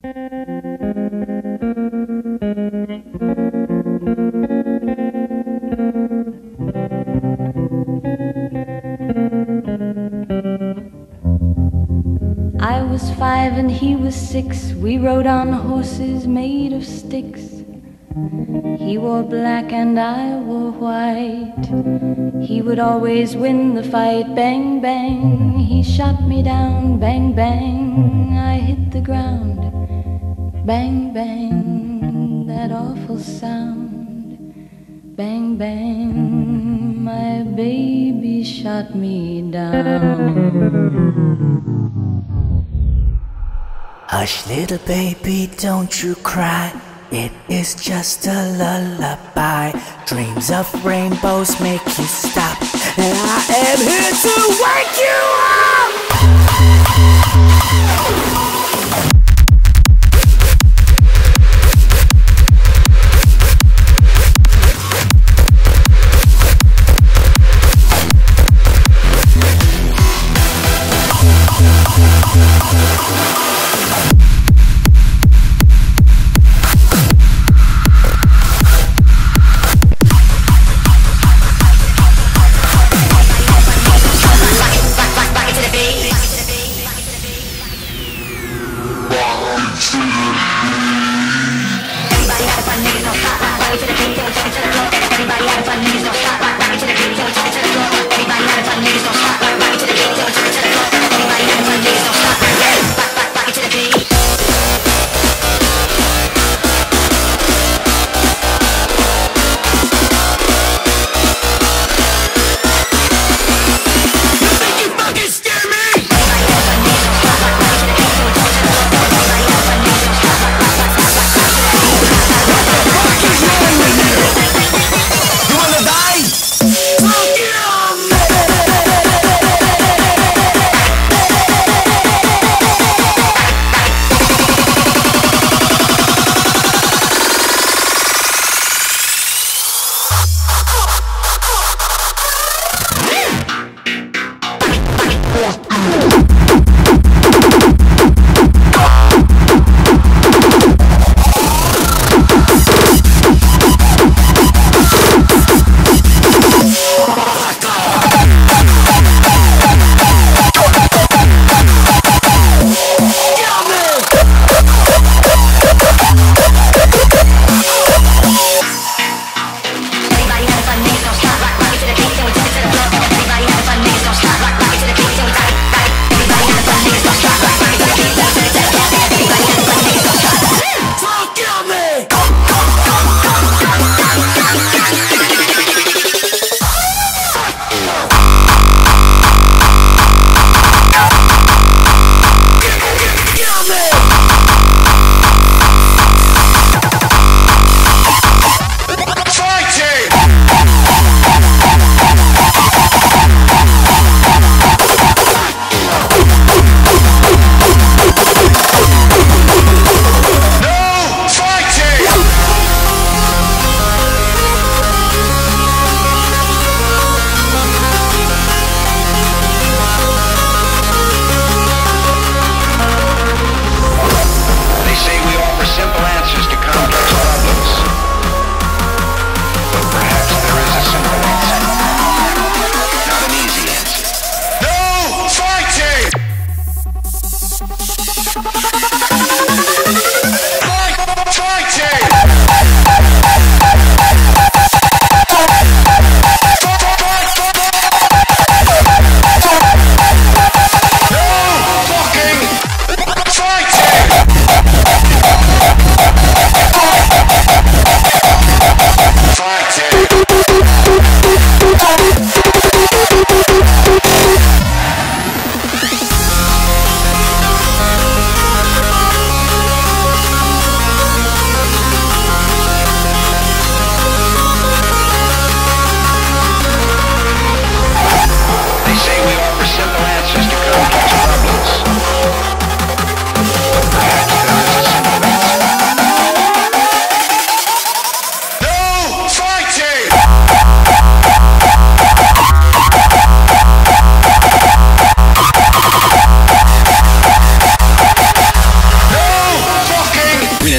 I was 5 and he was 6. We rode on horses made of sticks. He wore black and I wore white. He would always win the fight. Bang, bang, he shot me down. Bang, bang, I hit the ground. Bang, bang, that awful sound. Bang, bang, my baby shot me down. Hush, little baby, don't you cry. It is just a lullaby. Dreams of rainbows make you stop, and I am here to wake you up.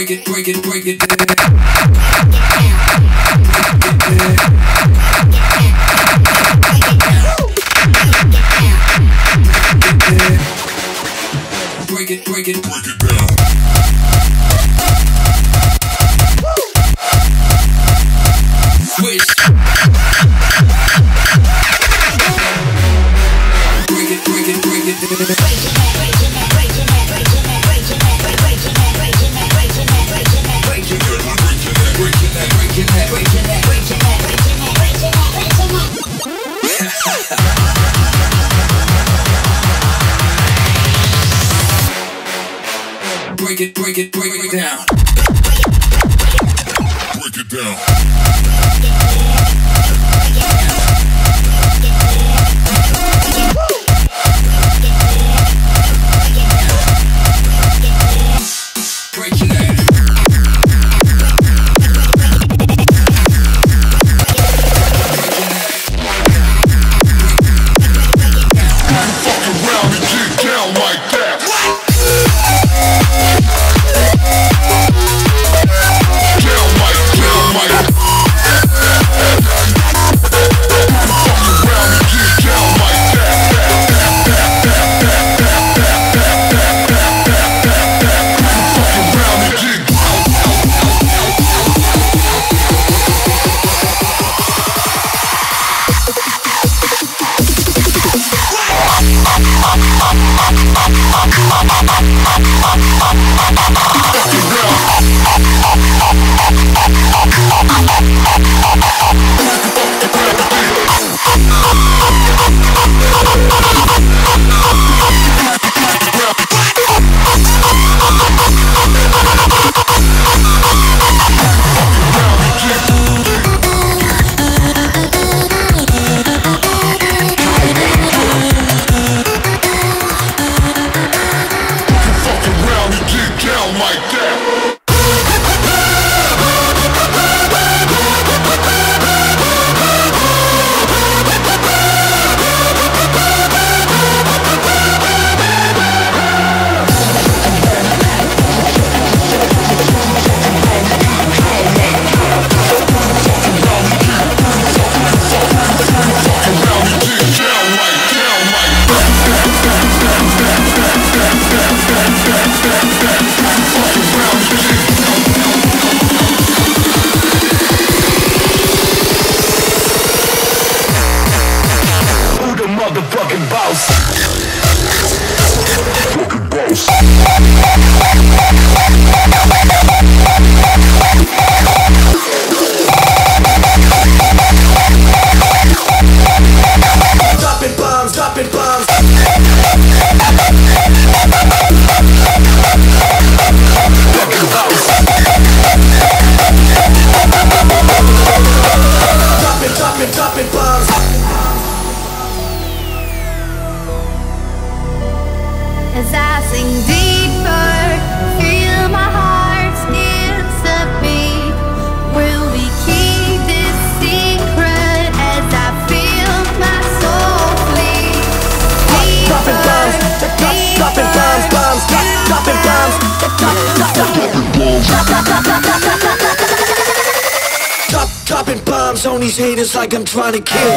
Dropping bombs on these haters like I'm trying to kill.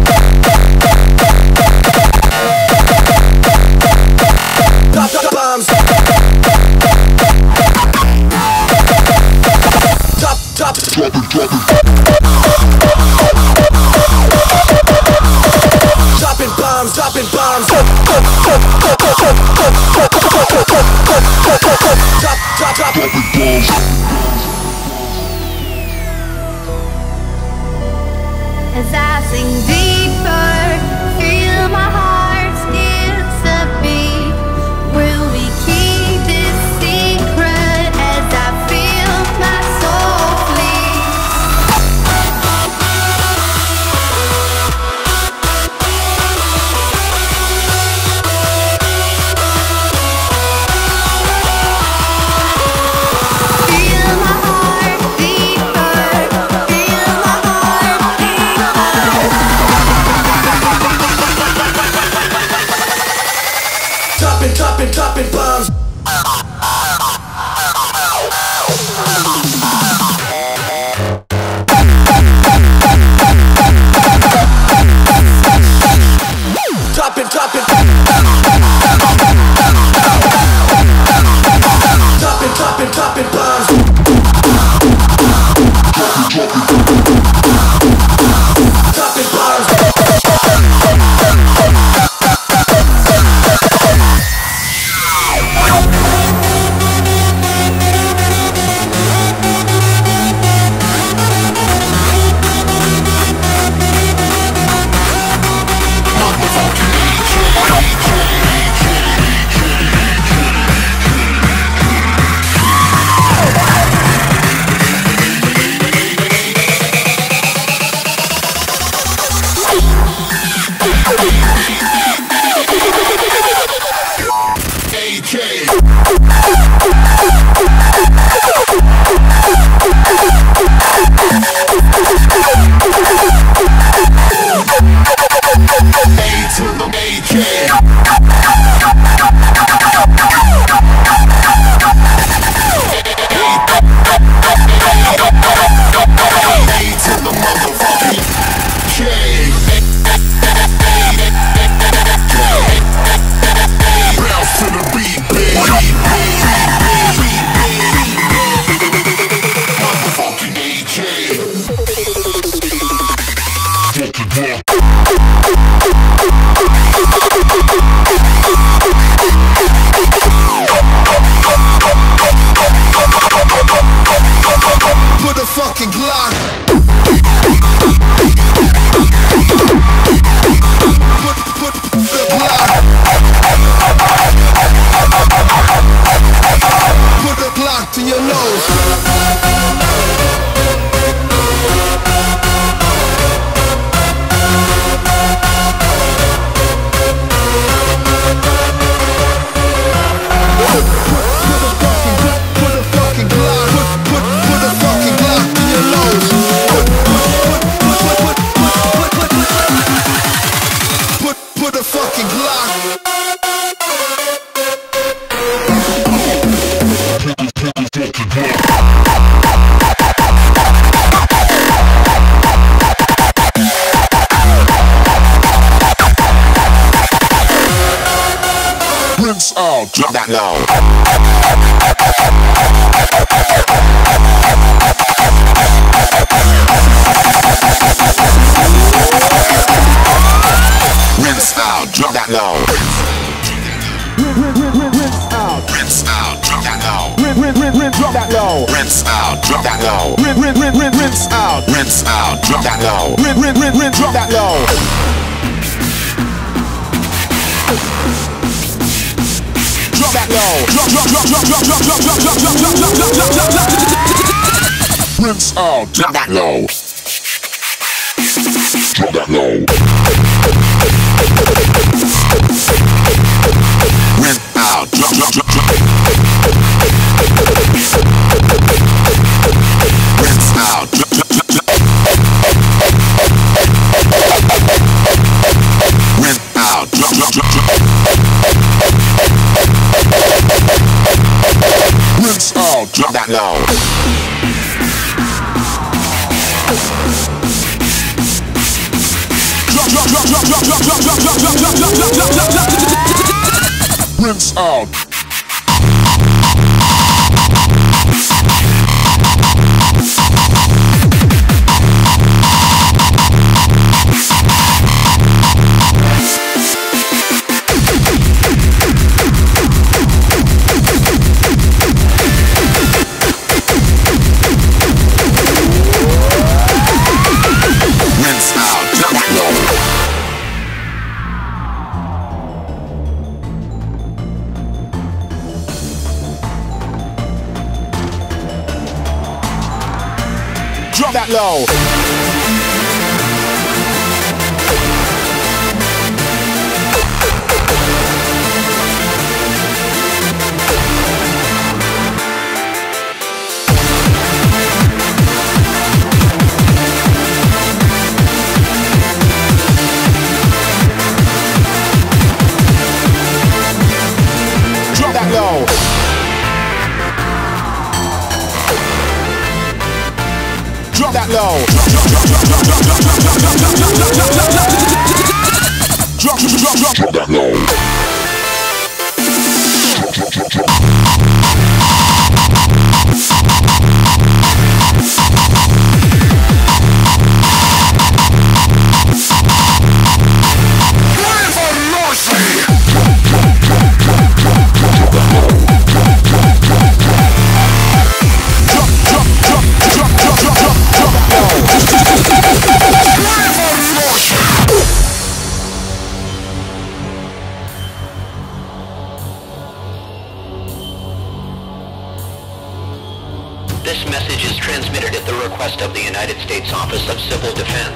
Drop bombs. Drop it. Dropping bombs. Drop bombs. As I sing deeper, feel my heart skips a beat. Will we keep this secret as I feel my soul flee? Feel my heart deeper, feel my heart Dropping bombs. Drop that low. Rinse out, drop that low. Rinse out, drop that low. Drop that low. Rinse out, drop that low. Rinse out. Rinse out, drop that low. Drop that low. Drop that low. Rinse out, drop that low. Drop that low. Rinse out, drop. Rinse out, drop. Rinse out, drop. Rinse out, drop that low. Rinse out. Rinse out, drop that low. Drop that low. Drop that low. Drop that low. Drop that low. This message is transmitted at the request of the United States Office of Civil Defense.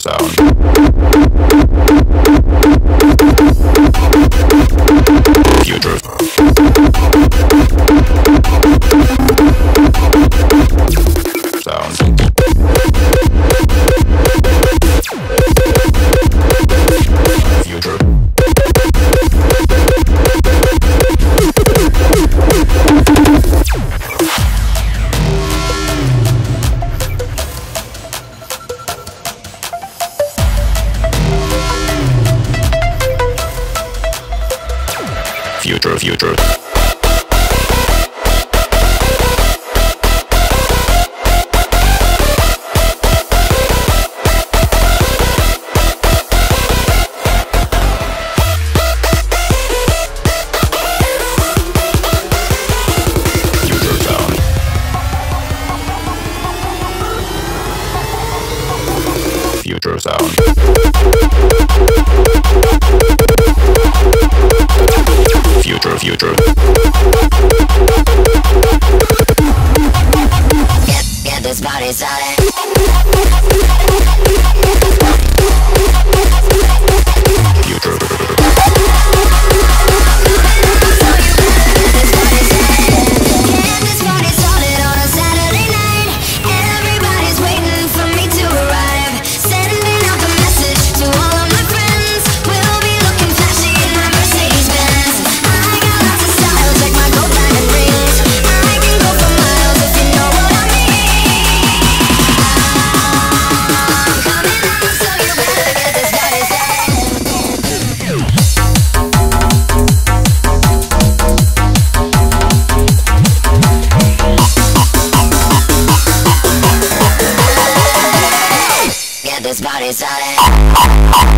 sound. Future sound. Future. Future. Future sound. Future. Get this body started. Future. Get this party started on a Saturday night. Everybody's waiting for me to arrive. Sending out the message to all of my friends. We'll be looking flashy in my Mercedes-Benz. I got lots of style, check my gold diamond rings. I can go for miles if you know what I mean. I'm coming up, so you better get this party started. Get this party started.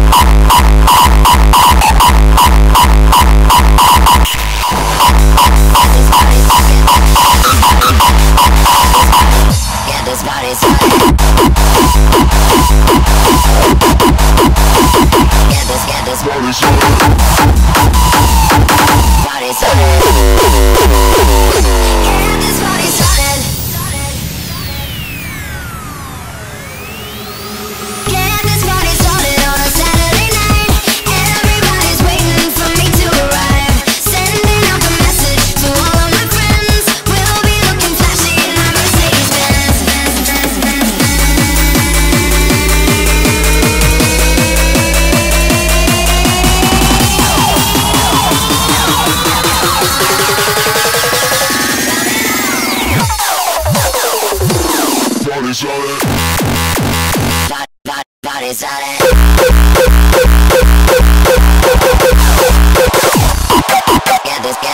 Get this party started. Get this party started. Party started. Get this party started. Get this party started on a Saturday night. Everybody's waiting for me to arrive. Sending out the message to all of my friends. We'll be looking flashy in my Mercedes-Benz. Party started. Party started. Get this.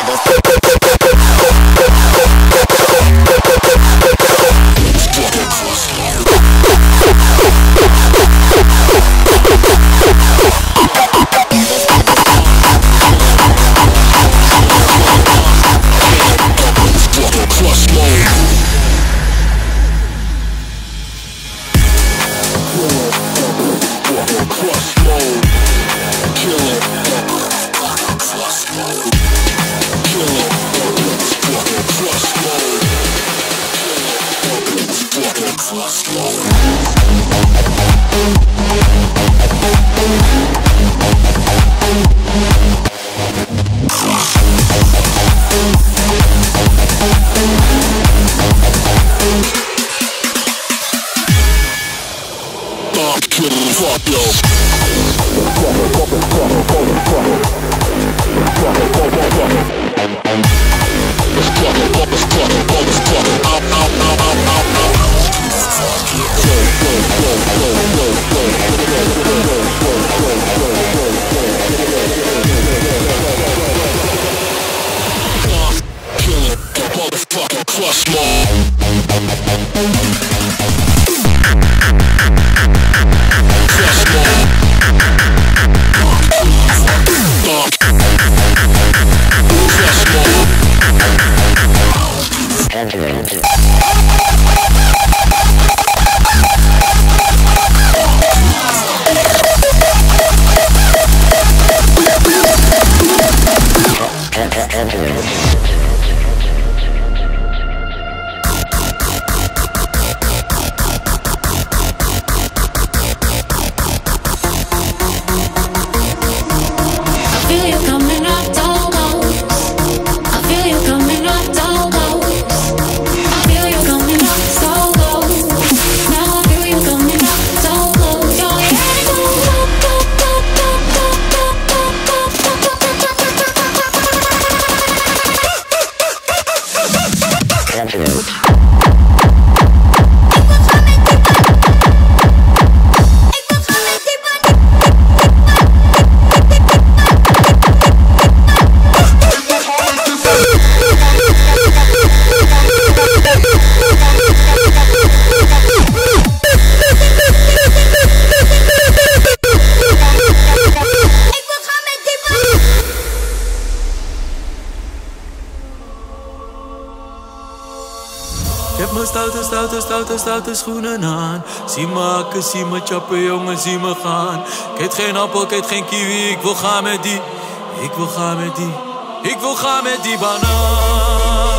Stoute schoenen aan. Zie me hakken, zie me chappen, jongen, zie me gaan. Ik eet geen appel, ik eet geen kiwi. Ik wil gaan met die. Ik wil gaan met die. Ik wil gaan met die banaan.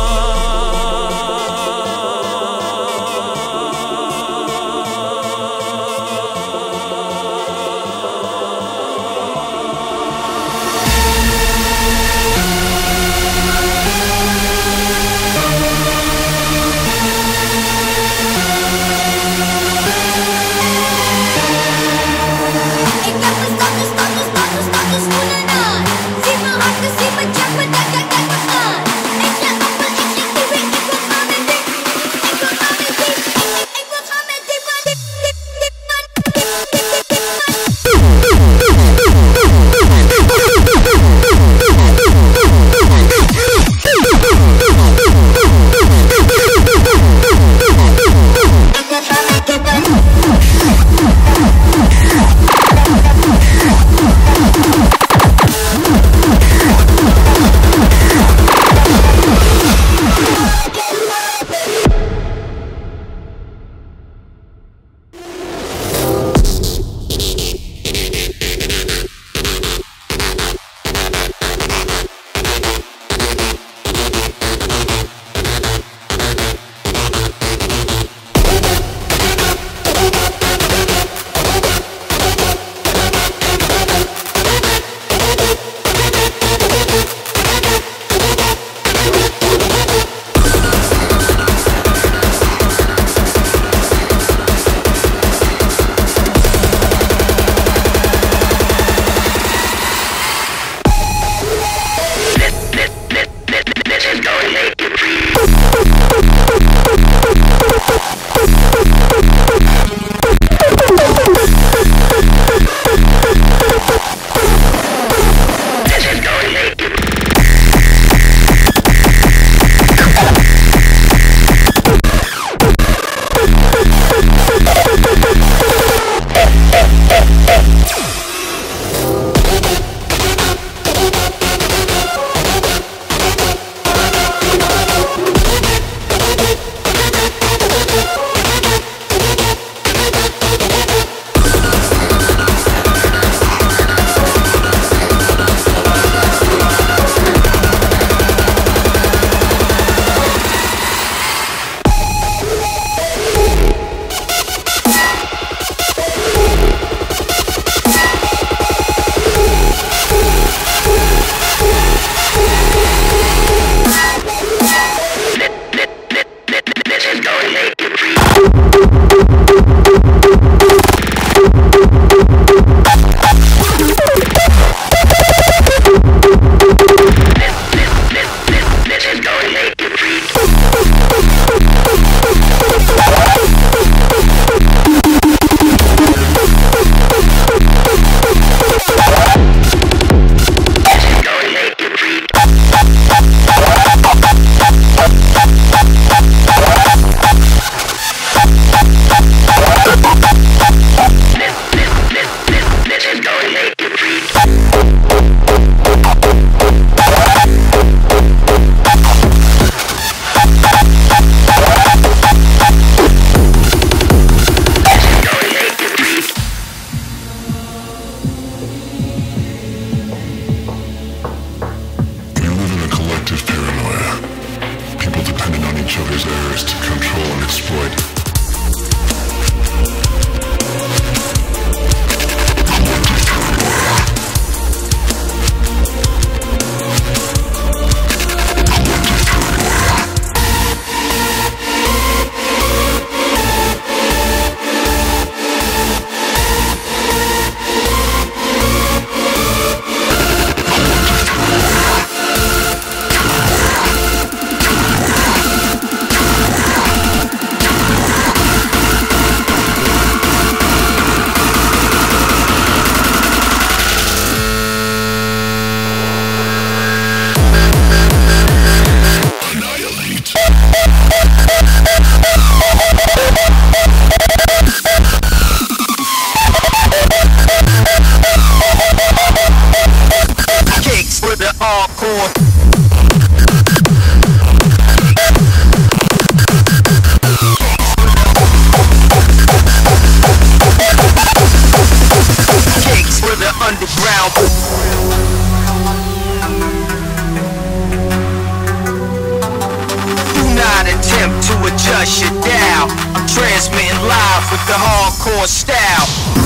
not attempt to adjust your dial. I'm transmitting live with the hardcore style.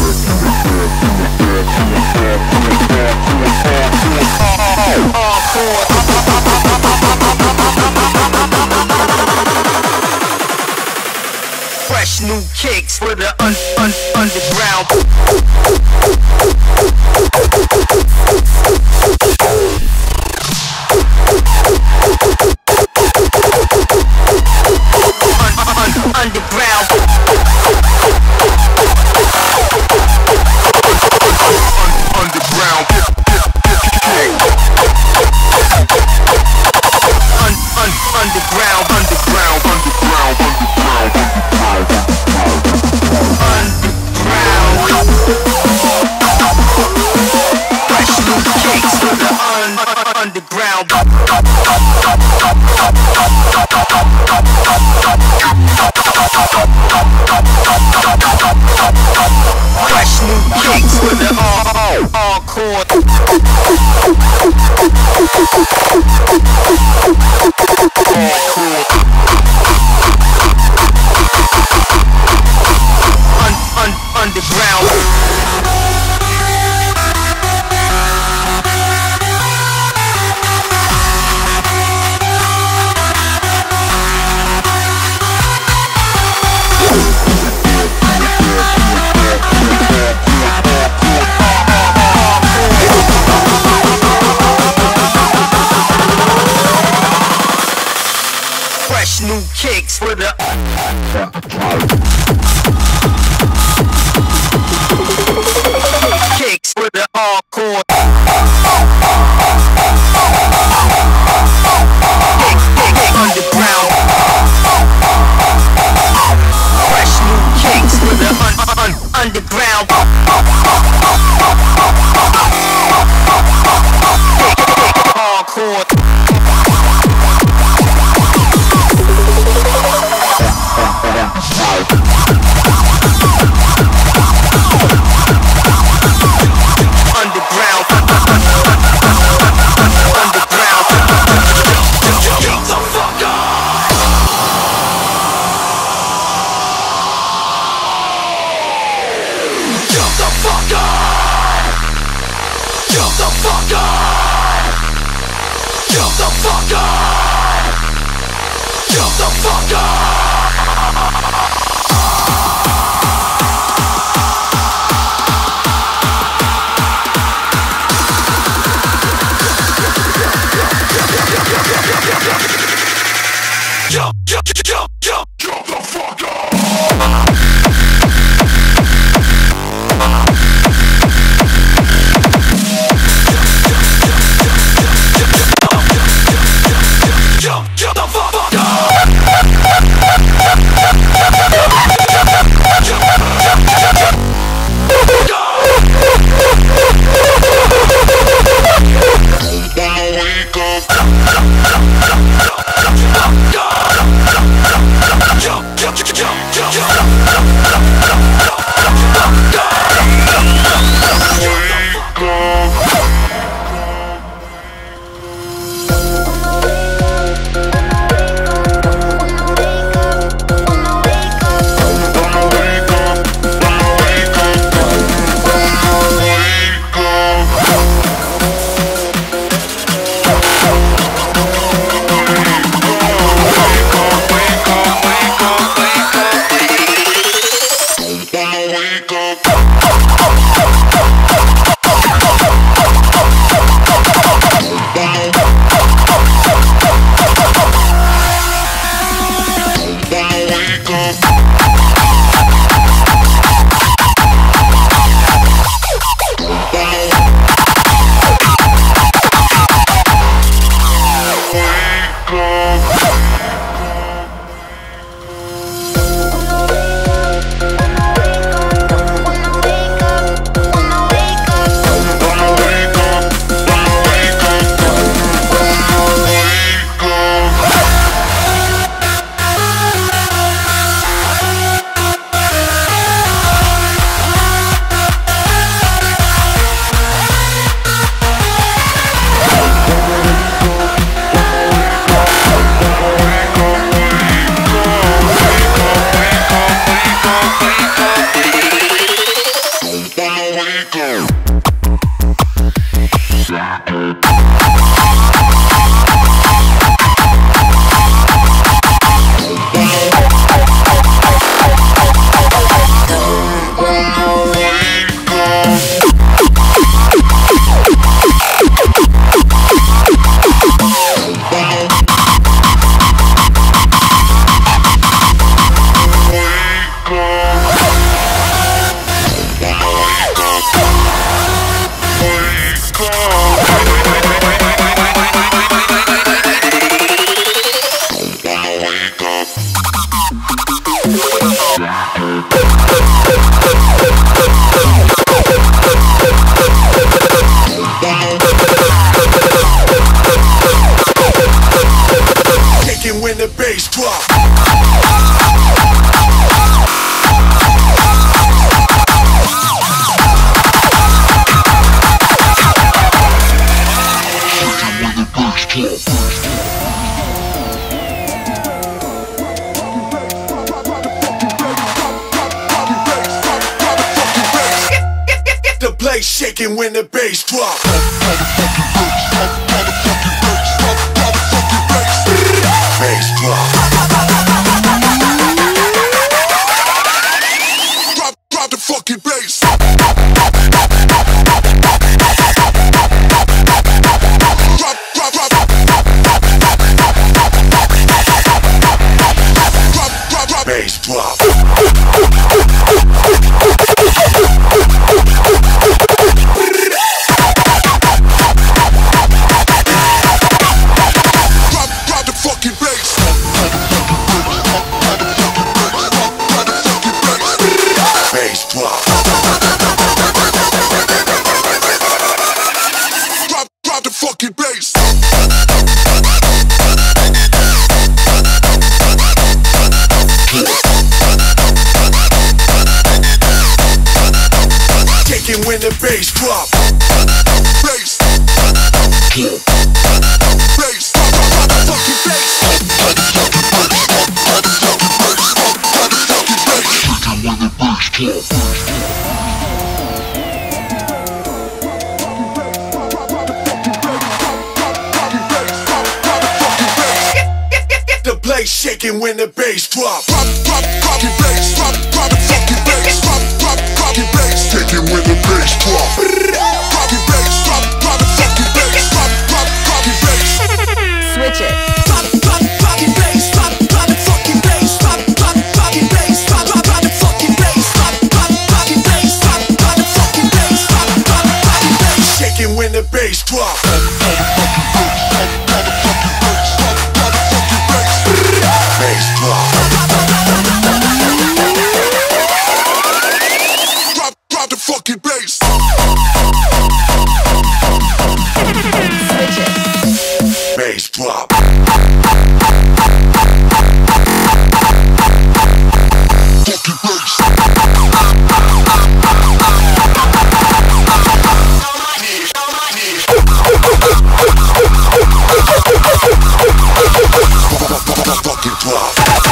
Fresh new kicks for the underground. Underground. Underground. Fresh new kicks for the underground. Fresh new kicks for the hardcore. Underground. Fresh new kicks for the kicks for the hardcore. Underground. Fresh new kicks for the underground. Hardcore. Jump the fuck up. shaking when the bass drop. The place shaking when the bass drop. Bass drop. Drop the fucking bass. Bass drop. Drop the fucking bass. Bass drop. Drop the fucking bass. When the bass drop. Bass. Bass. Drop the fucking bass. When the bass drop. The place shaking when the bass drop. Drop the bass. Drop the fucking bass. Drop the bass. Taking when the bass drop. Drop the bass. Drop the fucking bass. Drop the bass. Switch it. Drop the fucking bass. Drop the fucking bass. Drop the fucking bass. Drop the fucking bass. Drop the fucking bass. Drop the fucking bass. Drop the fucking bass. Shaking when the bass drop. Bass drop. Drop the fucking bass. Switch it. Bass drop. Fucking bass. Fucking drop.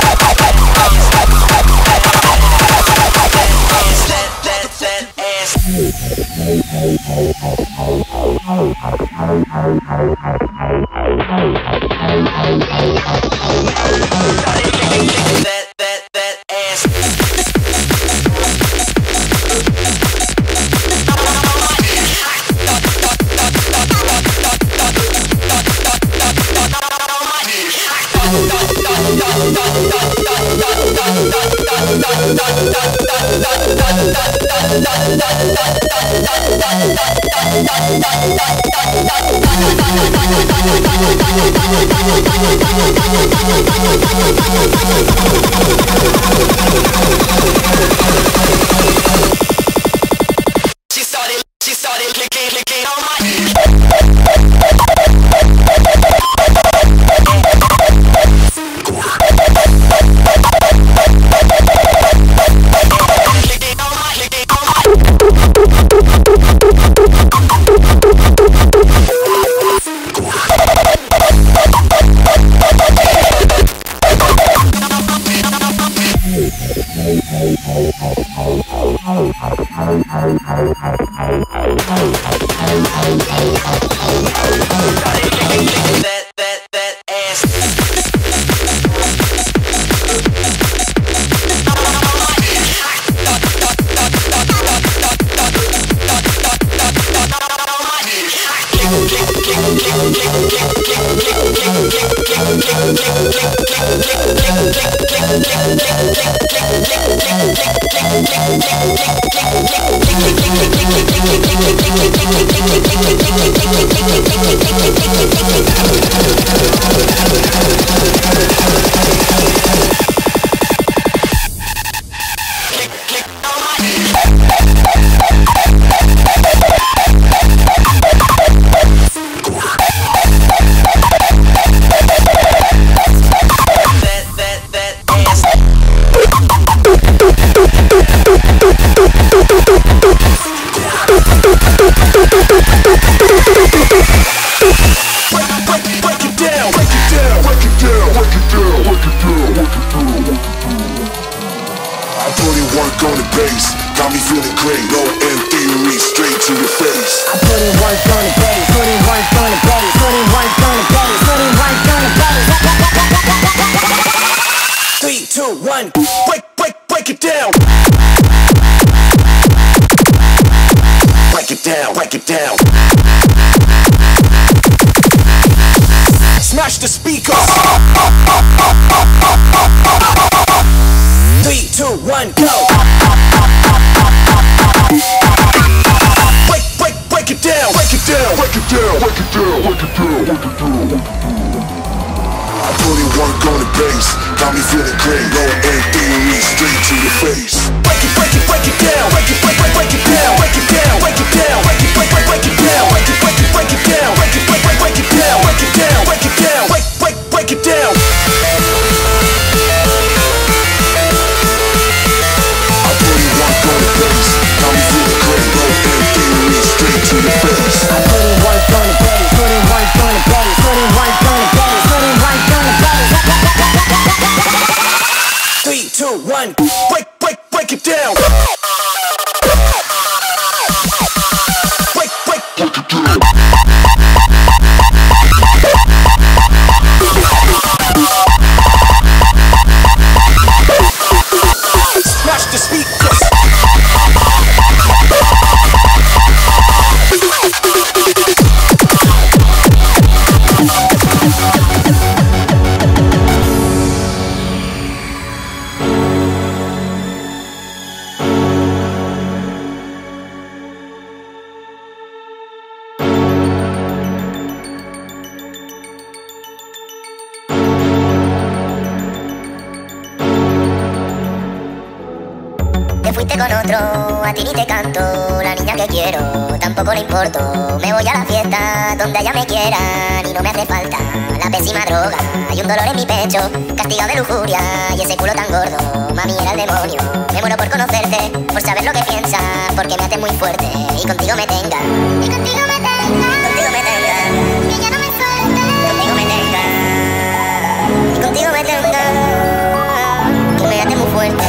She started clicking on my head. on the bass, got me feeling great. No end theory, straight to your face. I put in work on the bass, put in work on the bass, put in work on the bass, put in work on the bass. 3, 2, 1, break it down. Break it down, break it down. Smash the speakers. 3, 2, 1, go. Break it down, break it down, break it down, break it down, break it down, break it down. I put in work on the bass, got me feeling great. No end theory, straight to your face. Break it down, break it down, break it down, break it down, break it down, break it down, break it down, break it down, break it down, break it down, break it down, break it down, break it down. I put in work on the bass, got me feeling great. No end theory, straight to your face. I put in work on the bass, put in work on the bass, put in work on the bass, put in work on the bass. 3, 2, 1, break it down. Break it down. Smash the speakers. Fuiste con otro, a ti ni te canto, la niña que quiero, tampoco le importo. Me voy a la fiesta, donde ella me quieran y no me hace falta la pésima droga. Hay un dolor en mi pecho, castigado de lujuria y ese culo tan gordo, mami era el demonio. Me muero por conocerte, por saber lo que piensas, porque me haces muy fuerte y contigo me tenga. Y contigo me tenga, contigo me tenga, que ya no me suelte. Contigo me tenga, y contigo me tenga, que me haces muy fuerte.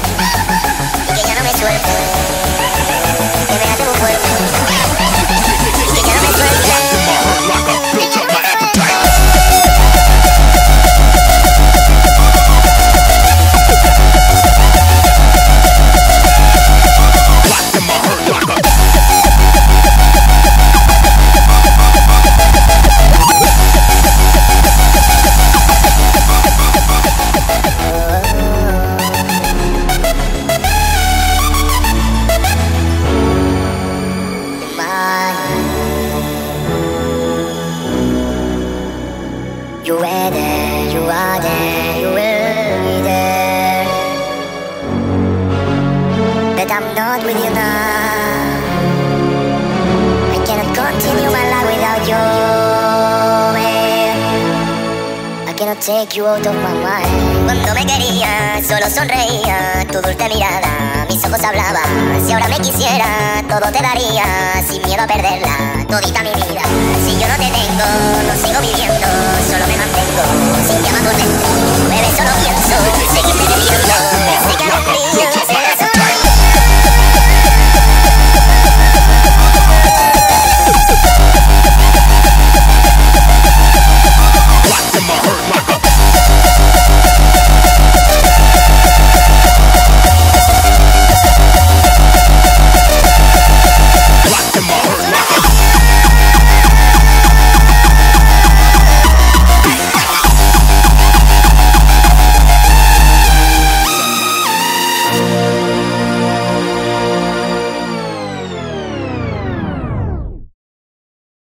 Suerte, que me hace muy fuerte, que ya no me suelte. You were there, you are there, you will be there. But I'm not with you now. I cannot continue my life without you. I cannot take you out of my mind. Cuando me querías, solo sonreía tu dulce mirada, mis ojos hablaban. Si ahora me quisiera, todo te daría, sin miedo a perderla, todita mi vida. Si yo no te tengo, no sigo viviendo, solo me mantengo sin llama por dentro.